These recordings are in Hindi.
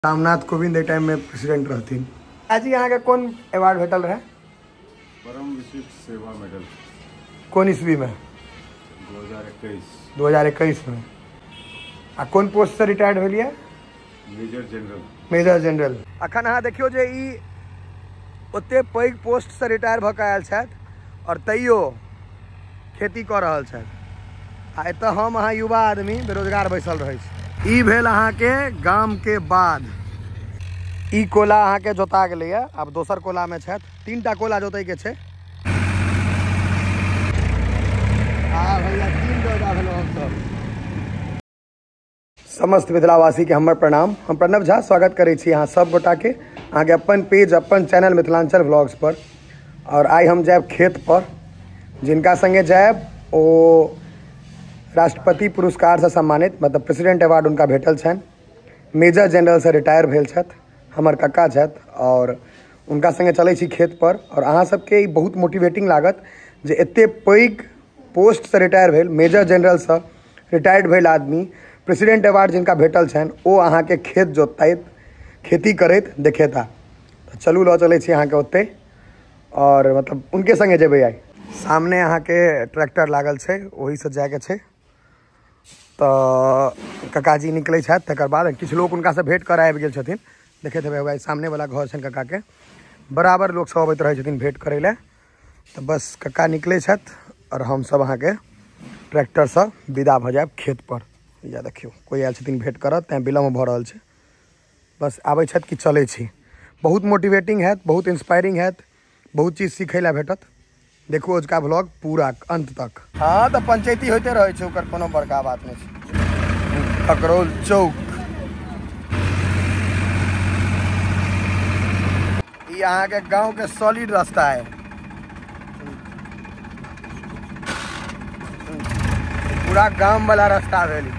रामनाथ कोविंद ए टाइम में प्रेसिडेंट रहथिन। आज यहाँ के कौन अवार्ड भेटल रहे? परम विशिष्ट सेवा मेडल। कौन ईस्वी में? 2021 में। आ कौन पोस्ट से रिटायर्ड भेलिए? Major general. अखन अहाँ देखियो जे ई ओते पैघ पोस्ट से रिटायर भऽ कऽ आयल छथि और तैयो खेती कऽ रहल छथि। आ एतऽ हम अहाँ युवा आदमी बेरोजगार बैसल रहै छी। ई भेल अहाँ के गाम के बाद। ई कोला अहाँ के जोता गेलैया, आब दोसर कोला में छथि। 3टा कोला जोतै के छै। भैया 3 जोता भेलो हम सब। समस्त मिथिलावासी के हमर प्रणाम। हम प्रणव झा स्वागत करै छी अहाँ सब गोटा के अहाँ के अपन पेज अपन चैनल मिथिलांचल व्लॉग्स पर। और आई हम जाएब खेत पर, जिनका संगे जाएब ओ राष्ट्रपति पुरस्कार से सम्मानित, मतलब प्रेसिडेंट अवार्ड उनका भेटल छनि। मेजर जनरल से रिटायर भेल छथि, हमर कक्का छथि और उनका संगे चलै छी खेत पर। और अहाँ सबके ई बहुत मोटिवेटिंग लागत जे एते पैघ पोस्ट से रिटायर भेल, मेजर जनरल से रिटायर्ड भेल आदमी प्रेसिडेंट अवार्ड जिनका भेटल छनि ओ अहाँ के खेत जोतैत खेती करैत देखेता। तो चलू लऽ चलै छी अहाँ के ओते और मतलब उनके संगे जेबै। आई सामने अहाँ के ट्रैक्टर लागल छै, ओही से जाए के छै। तो ककाजी निकलै छथि, तकर बाद किछु लोग उनका से भेंट कर आबि गेल छथिन। देखैत हेबै सामने वाला घर छनि कक्का के, बराबर लोग सब अबैत रहै छथिन भेंट करै लए। तो बस कक्का निकलै छथि और हम सब अहाँ के ट्रैक्टर से विदा भऽ जाएब खेत पर। या देखियो कोई आयल छथिन भेंट करत, तैं विलम्ब भऽ रहल छै। बस आबै छथि कि चलै छी। बहुत मोटिवेटिंग हैत, बहुत इंस्पायरिंग हैत, बहुत चीज सीखै लए भेटत। देखो आज का व्लॉग पूरा अंत तक। हाँ तो पंचायती होते रहे छै, ओकर कोनो बड़का बात नहीं छै। खकरौल चौक ये अहाँ के गांव के सॉलिड रास्ता है। पूरा गांव वाला रास्ता भेल।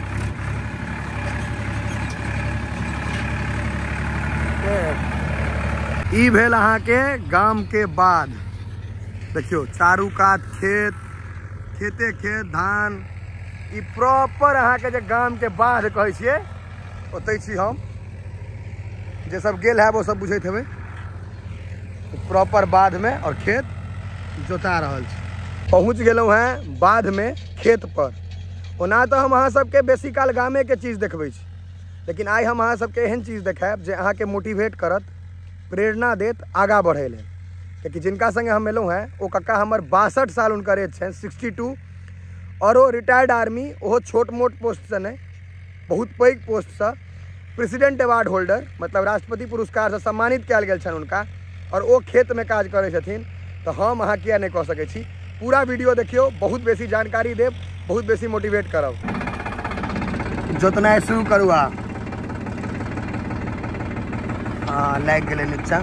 ई भेल अहाँ के गांव के बाद। देखियो चारू कात खेत, खेते खेत धान। ई प्रॉपर अहाँ के जे गाम के बाध कहै छियै ओतै छी हम। जे सब गेल है वो सब बुझैत हेबै। प्रॉपर बाध में और खेत जोता रहल छी। पहुँच गेलहुँ हैं बाध में खेत पर। ओना तो हम अहाँ सबके बेसी काल गामे के चीज देखबै छी, लेकिन आई हम अहाँ सबके एहन चीज देखायब जे अहाँ के मोटिवेट करत, प्रेरणा देत आगा बढ़े लेल। क्योंकि जिनका संगे हम एलहुँ हैं वो कक्का हमर 62 साल उनकर एज छनि, 62। और वो रिटायर्ड आर्मी, ओहो छोट मोट पोस्ट से नहीं, बहुत पैघ पोस्ट से प्रेसिडेंट अवार्ड होल्डर, मतलब राष्ट्रपति पुरस्कार से सम्मानित कयल गेल छनि उनका। और वो खेत में काज करै छथिन। तो हम अहाँ किया नहीं कह सकै छी। पूरा वीडियो देखियो, बहुत बेसी जानकारी देब, बहुत बेसी मोटिवेट करब। जोतनाइ शुरू करू। हाँ लाग गेलै नीचा।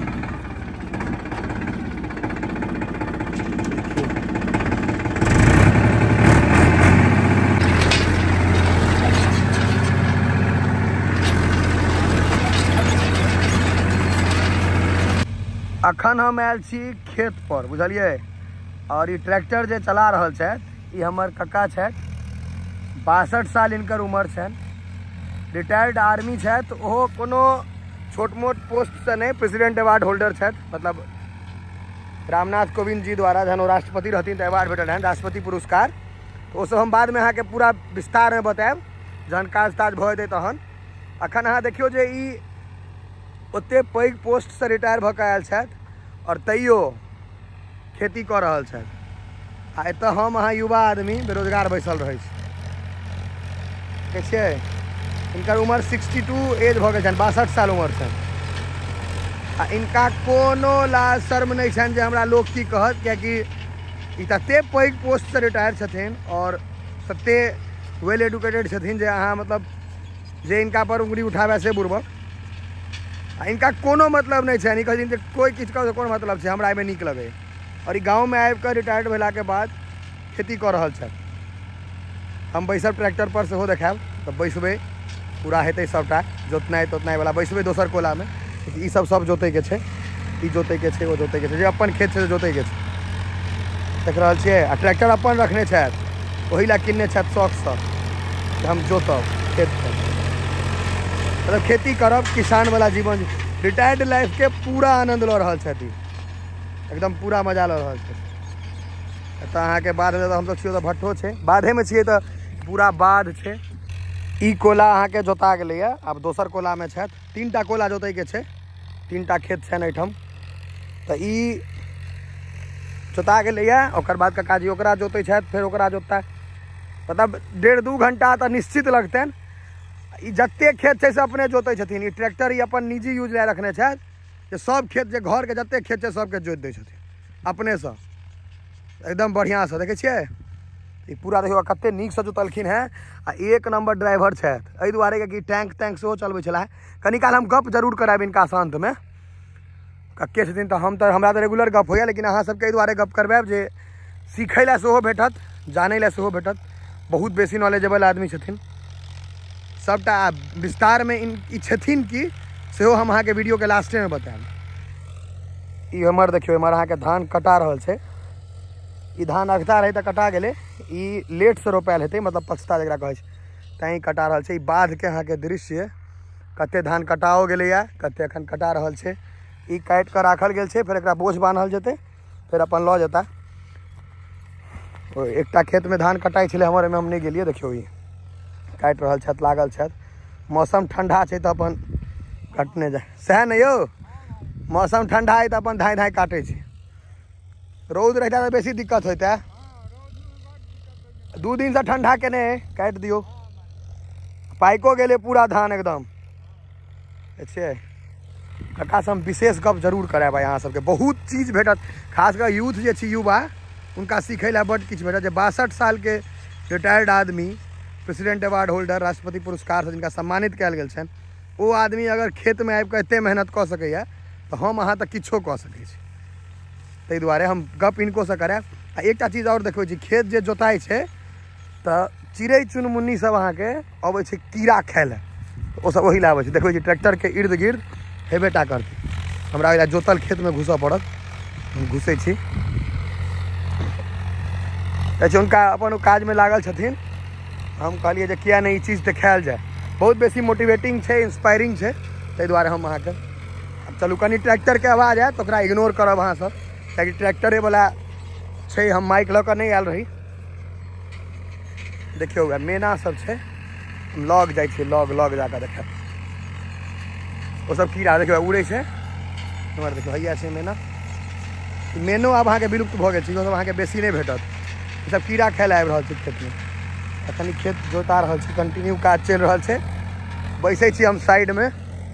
अखन हम आयल छी खेत पर, बुझलिए। और ये ट्रैक्टर जे चला रहल छथि ई हमर कक्का छथि। 62 साल इनकर उम्र छनि। रिटायर्ड आर्मी छथि, ओहो कोनो छोट मोट पोस्ट से नहीं, प्रेसिडेंट अवार्ड होल्डर छथि। मतलब रामनाथ कोविंद जी द्वारा जहन राष्ट्रपति रहथिन तो अवार्ड भेटल रहनि, राष्ट्रपति पुरस्कार। तो ओसब हम बाद में अहाँ के पूरा विस्तार में बतायब जहन काज ताज भऽ जेतै तहन। अखन अहाँ देखियो जे ई ओते पैघ पोस्ट से रिटायर भऽ कऽ आयल छथि और तैयो खेती कऽ रहल छथि। आ एतऽ हम अहाँ युवा आदमी बेरोजगार बैसल रहै छी। ठीक छै। इनकर उम्र 62 एज भऽ गेल छनि, 62 साल उम्र छनि। आ इनका कोनो लाज शर्म नहीं छनि जे हमरा लोग की कहत, कियाकि ई तते पैघ पोस्ट से रिटायर छथिन और तते वेल एडुकेटेड छथिन जे अहाँ मतलब जे इनका पर उंगली उठाबै से बुरबक। इनका कोनो मतलब नहीं है। कहथिन कोई किछु का कोन मतलब है, हमरा एहिमे नीक लगे। और ई गाँव में आबि कऽ रिटायर्ड भेला के बाद खेती कर रहल छथि। हम बैसब ट्रैक्टर पर सेहो देखायब, तो बैसबै पूरा हेतै सबटा जोतनाइ तोतनाइ वाला। बैसबै दोसर कोला में, ई सब जोतै के छै, ई जोतै के छै, वो जोतै के छै, जे अपन खेत छै जोतै के छै। देख रहल छियै। आ ट्रैक्टर अपन रखने छथि, ओही लए किनने छथि शौक से हम जोतब खेत पर। मतलब खेती करब, किसान वाला जीवन, रिटायर्ड लाइफ के पूरा आनंद ल रहल छथि, एकदम पूरा मजा ल रहल छथि। तो अहाँ के बाद में हम लोग छियै तो भट्ठो छै, बाधे में छियै तो पूरा बाध छै। ई कोला अहाँ के जोता गेलै है, अब दोसर कोला में छथि, 3टा कोला जोतै के छै, 3टा खेत छनि एहिठाम। तो ई जोता गेलै है, ओकर बाद ककाजी ओकरा जोतै छथि, फेर ओकरा जोतता, मतलब 1.5-2 घंटा तो निश्चित लगतनि। ई जते खेत छै से अपने जोतै छथिन, ई ट्रैक्टर ई अपन निजी यूज लए रखने छथि, जे सब खेत जे घर के जते खेत छै सबके जोति दै छथिन अपने से, एकदम बढ़िया से। देखै छियै ई पूरा देखियो कते नीक से जोतलखिन है, आ 1 नंबर ड्राइवर छथि, एहि दुआरे कि टैंक सेहो चलबै छलाह। कनी काल हम गप जरूर करायब इनका शांत में, कक्के छथिन तो हमरा तो रेगुलर गप होइए, लेकिन अहाँ सबके एहि दुआरे गप करबायब जे सीखै लए सेहो भेटत, जानै लए सेहो भेटत। बहुत बेसी नॉलेजेबल आदमी छथिन, सबटा विस्तार में ई छथिन कि सेहो हम अहाँ के वीडियो के लास्टे में बतायब। ई हमर देखियो एमहर अहाँ के धान कटा रहल छै, ई धान अगता रहे तो कटा गेलै, ई लेट से रोपायल हेतै, मतलब पछता जकरा कहै छै, तैं कटा रहल छै। ई बाध के अहाँ के दृश्य, कते धान कटाओ गेलै या कते एखन कटा रहल छै। ई काटि कऽ राखल गेल छै, फेर एकरा बोझ बान्हल जेतै, फेर अपन लऽ जेता। एकटा खेत में धान कटाई छलै हमर, एहिमे हम नहीं गेलियै, देखियो ई काटि रहल छथि, लागल छथि। मौसम ठंडा छै तो अपन कटने जाए, सएह ने यौ, मौसम ठंडा है तो अपन धाय धाय काटे छै। रौद रहता तो बेसी दिक्कत होता है, 2 दिन से ठंडा केने काट दियो, पाइको गेले पूरा धान एकदम। अच्छे कक्का से हम विशेष गप जरूर करायब अहाँ सबके, बहुत चीज भेटत, खास कर यूथ जे छी युवा, उनका सीखे ला बड़ किछु भेटत। जे 62 साल के रिटायर्ड आदमी, प्रेसिडेंट अवार्ड होल्डर, राष्ट्रपति पुरस्कार से जिनका सम्मानित कयल गेल छनि, वो आदमी अगर खेत में आबि कऽ एते मेहनत कऽ सकैया तो हम अहाँ तऽ किछो कऽ सकै छी। ताहि दुआरे हम गप इनको से करायब। आ एकटा चीज और देखबै छी, खेत जे जोताई छै तऽ चिड़ै चुनमुन्नी सब अहाँ के अबै छै कीड़ा खाय लए, ओ सब ओहि लए आबै छै। देखबै छी ट्रैक्टर के इर्द गिर्द हेबेटा करतै, हमरा ओहि जोतल खेत में घुसऽ पड़त, हम घुसै छी। उनका अपन काज में लागल छथिन, हम कहलिए जे किया नहीं ई चीज देखायल जाए, बहुत बेसी मोटिवेटिंग छै, इंस्पायरिंग छै। ताहि दुआरे हम अहाँ के अब चलू कनी ट्रैक्टर के आवाज आयत तो ओकरा इग्नोर करब अहाँ सब, कियाकि ट्रैक्टरे वाला छै, हम माइक लऽ कऽ नहीं आयल रही। देखियौ मेना सब छै, हम लग जाइ छी, लग जाकर देखायब। ओ सब कीड़ा देखियौ उड़ै छै, हमर देखियौ हैया छै मेना। मेनो आब अहाँ के विलुप्त भऽ गेल छै, सब अहाँ के बेसी नहीं भेटत, ई सब कीड़ा खाय लए आबि रहल छै खेत में। अखन खेत जोता रहल छै, कंटिन्यू काज चलि रहल छै, बैसै छी हम साइड में।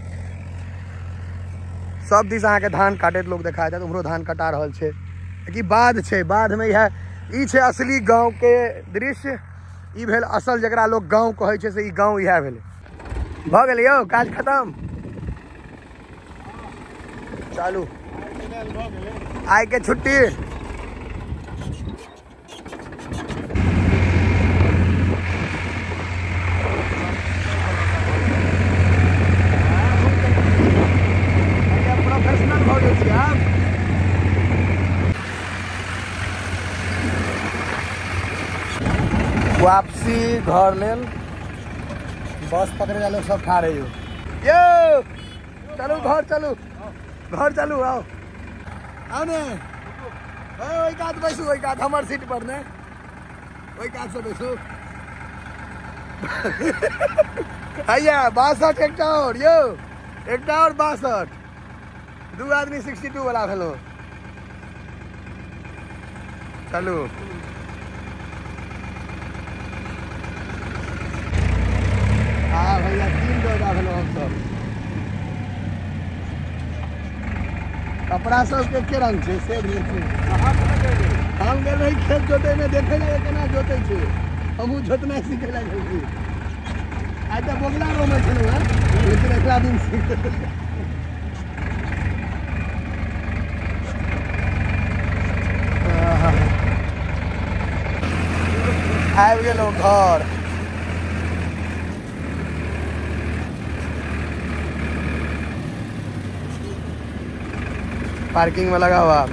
सब दिस अहाँ के धान काटैत लोग देखा जायत, उम्हरो धान कटा रहल छै, कि बाध छै, बाध में इएह ई छै असली गाँव के दृश्य। ई भेल असल जकरा लोग गाँव कहै छै, से ई गाँव इएह भेलै। भऽ गेलै यौ काज खत्म, चालू आइ के छुट्टी। प्रोफेशनल भऽ गेल छी आब। वापसी घर लेल बस पकड़े वाले सब ठाढ़ है यो, चलू घर चलू, घर चलू, आओ ने, ओहि कात बैसू, ओहि कात हमर सीट पर ने, ओहि कात से बैसू। हैया 62 एकटा और यो, एकटा और 62, 2 आदमी 62 वाला भेलो, चलू। हाँ भैया 3 जोड़ा भेलो हम सब। कपड़ा सबके के रंग छै से हम गेल रही खेत जोते में, देखे लगे केना जोते छै, हमहूँ जोतना सीखे लए गेल छी। आइ तऽ बोगला रो में छलहुँ हेँ, लेकिन अगला दिन सीख आबि गेलहुँ घर। पार्किंग में लगा हुआ।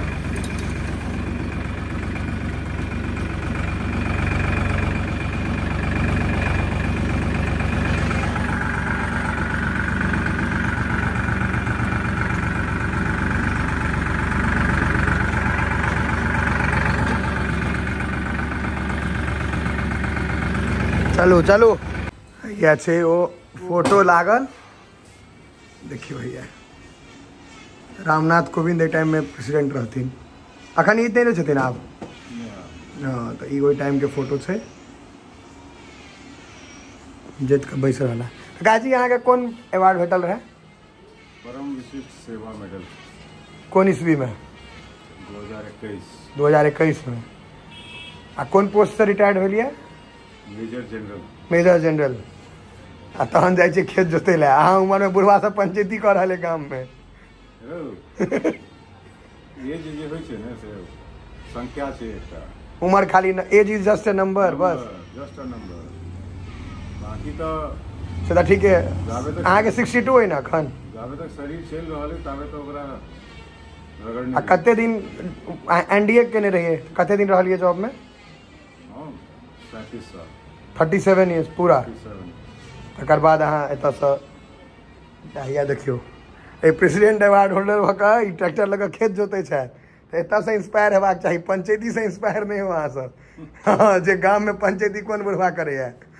चलू चलू ये छै ओ फोटो लागल देखियो भैया रामनाथ कोविंद ए टाइम में प्रेसिडेंट रहथिन अखन ई नहीं छथिन आब हाँ तो ई टाइम के फोटो छै जेत के बैस रहला काजी यहाँ के कौन अवार्ड भेटल रहे परम विशिष्ट सेवा मेडल कौन ईस्वी में 2021 में आ कौन पोस्ट से रिटायर्ड भेलिए मेजर जनरल आ तहन जाइ छै खेत जोते ले अहाँ उम्र में बुढ़वा सब पंचायती कर रहले गाम में ये जे होय छै ने से संख्या छै एकटा उम्र खाली age is just a number बस जस्ट अ नंबर बाकी तो से तऽ ठीक है अहाँ के 62 है ना अखन जाबे तक शरीर चल रहल है ताबे तो ओकरा आ कते दिन एनडीए केने रहिए कते दिन रहलिए जॉब में 37 साल 37 इयर्स पूरा 37 तकर बाद अहाँ एतऽसँ हैया देखियो ए प्रेसिडेंट अवार्ड होल्डर भऽ कऽ ई ट्रैक्टर लऽ कऽ खेत जोतै छै तऽ एतऽसँ इंस्पायर हेबाक चाही पंचायती से इंस्पायर नहीं हो अहाँ सब हाँ जे गाम में पंचायती कोन बुढ़वा करैया